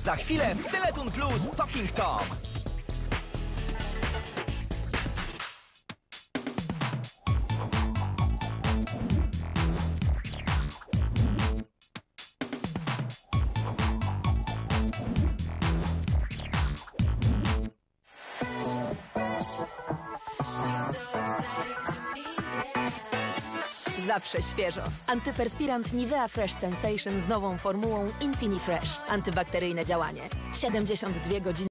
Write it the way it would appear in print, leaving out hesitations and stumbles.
Za chwilę w Teletun Plus Talking Tom. Zawsze świeżo. Antyperspirant Nivea Fresh Sensation z nową formułą InfiniFresh. Antybakteryjne działanie. 72 godziny.